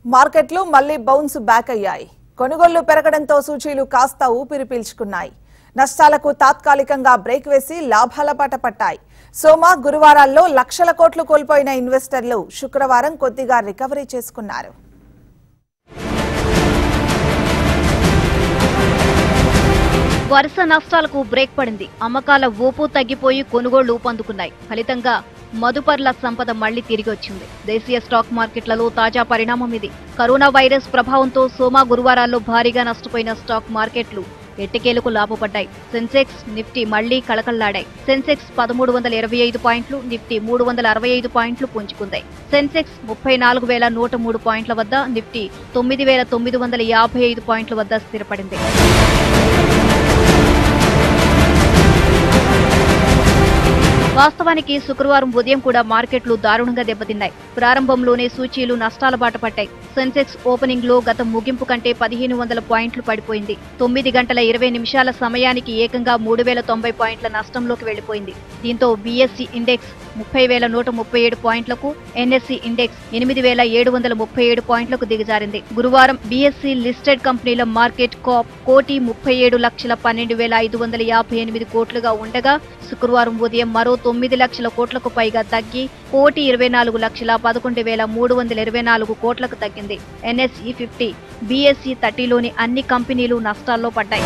మార్కెట్లు మళ్లీ bounce back అయ్యాయి. కొనుగోళ్లు పెరగడంతో సూచీలు కాస్త ఊపిరి పీల్చుకున్నాయి. నష్టాలకు తాత్కాలికంగా బ్రేక్ వేసి లాభాల బాట పట్టాయి. సోమ, గురువారాల్లో లక్షల కోట్లు కోల్పోయిన ఇన్వెస్టర్లు శుక్రవారం కొద్దిగా రికవరీ చేసుకున్నారు. వరుస నష్టాలకు బ్రేక్ పడింది. అమ్మకాల ఊపు తగ్గిపోయి కొనుగోళ్లు ఊపందుకున్నాయి. ఫలితంగా మదుపర్ల సంపద మళ్లీ తిరిగి వచ్చింది. దేశీయ స్టాక్ మార్కెట్లలో తాజా పరిణామం ఇది. కరోనా వైరస్ ప్రభావంతో సోమ, గురువారాల్లో భారీగా నష్టపోయిన స్టాక్ మార్కెట్లు ఎట్టకేలకు లాభపడ్డాయి. సెన్సెక్స్, నిఫ్టీ మళ్లీ కళకళ్లాడాయి. సెన్సెక్స్ 1325 పాయింట్లు, నిఫ్టీ 365 పాయింట్లు పుంజుకుందాయి. సెన్సెక్స్ 34,103 పాయింట్ల వద్ద, నిఫ్టీ 9,955 పాయింట్ల వద్ద స్థిరపడింది. వాస్తవానికి శుక్రవారం ఉదయం కూడా మార్కెట్లు దారుణంగా దెబ్బతిన్నాయి. ప్రారంభంలోనే సూచీలు నష్టాల బాట పట్టాయి. సెన్సెక్స్ ఓపెనింగ్ లో గత ముగింపు కంటే 1500 పాయింట్లు పడిపోయింది. 9 గంటల 20 నిమిషాల సమయానికి ఏకంగా 3090 పాయింట్ల నష్టంలోకి వెళ్లిపోయింది. దీంతో బీఎస్సీ ఇండెక్స్ 30,137 పాయింట్లకు, ఎన్ఎస్సీ ఇండెక్స్ 8,737 పాయింట్లకు దిగజారింది. గురువారం బీఎస్సీ లిస్టెడ్ కంపెనీల మార్కెట్ కాప్ 1,37,12,558 కోట్లుగా ఉండగా, శుక్రవారం ఉదయం మరో 9 లక్షల కోట్లకు పైగా తగ్గి 1,24,11,324 కోట్లకు తగ్గింది. ఎన్ఎస్ఈ 50, బీఎస్సీ 30లోని అన్ని కంపెనీలు నష్టాల్లో పడ్డాయి.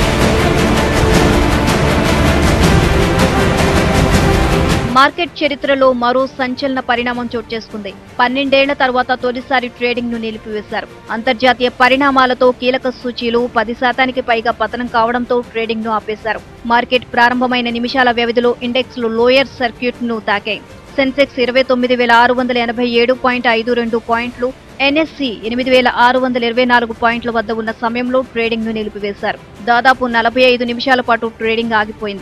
మార్కెట్ చరిత్రలో మరో సంచలన పరిణామం చోటు చేసుకుంది. 12 ఏళ్ల తర్వాత తొలిసారి ట్రేడింగ్ ను నిలిపివేశారు. అంతర్జాతీయ పరిణామాలతో కీలక సూచీలు 10% పైగా పతనం కావడంతో ట్రేడింగ్ ను ఆపేశారు. మార్కెట్ ప్రారంభమైన నిమిషాల వ్యవధిలో ఇండెక్స్ లు లోయర్ సర్క్యూట్ ను తాకాయి. సెన్సెక్స్ 29,687.52 పాయింట్లు, ఎన్ఎస్సీ 8,624 పాయింట్ల వద్ద ఉన్న సమయంలో ట్రేడింగ్ ను నిలిపివేశారు. దాదాపు 45 నిమిషాల పాటు ట్రేడింగ్ ఆగిపోయింది.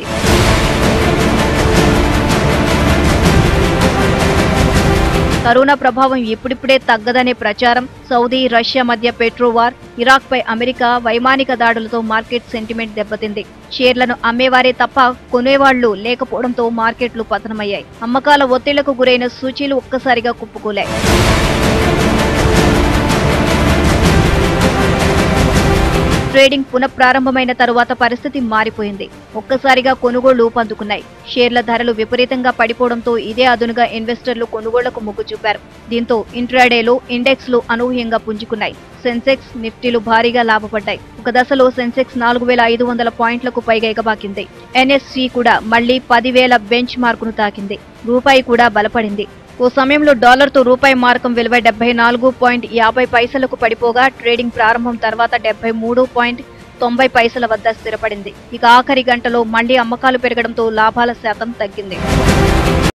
కరోనా ప్రభావం ఇప్పుడిప్పుడే తగ్గదనే ప్రచారం, సౌదీ, రష్యా మధ్య పెట్రోవార్, ఇరాక్ పై అమెరికా వైమానిక దాడులతో మార్కెట్ సెంటిమెంట్ దెబ్బతింది. షేర్లను అమ్మేవారే తప్ప కొనేవాళ్లు లేకపోవడంతో మార్కెట్లు పతనమయ్యాయి. అమ్మకాల ఒత్తిళ్లకు గురైన సూచీలు ఒక్కసారిగా కుప్పకూలాయి. ట్రేడింగ్ పునఃప్రారంభమైన తరువాత పరిస్థితి మారిపోయింది. ఒక్కసారిగా కొనుగోళ్లు ఊపందుకున్నాయి. షేర్ల ధరలు విపరీతంగా పడిపోవడంతో ఇదే అదునుగా ఇన్వెస్టర్లు కొనుగోళ్లకు మొగ్గు చూపారు. దీంతో ఇంట్రాడేలో ఇండెక్స్లు అనూహ్యంగా పుంజుకున్నాయి. సెన్సెక్స్, నిఫ్టీలు భారీగా లాభపడ్డాయి. ఒక దశలో సెన్సెక్స్ 4,500 పాయింట్లకు పైగా ఎగబాకింది. ఎన్ఎస్సీ కూడా మళ్లీ 10,000 బెంచ్ మార్కును తాకింది. రూపాయి కూడా బలపడింది. ఓ సమయంలో డాలర్తో రూపాయి మార్కం విలువ 74.50 పడిపోగా, ట్రేడింగ్ ప్రారంభం తర్వాత 73.90 వద్ద స్థిరపడింది. ఇక ఆఖరి గంటలో మళ్లీ అమ్మకాలు పెరగడంతో లాభాల శాతం తగ్గింది.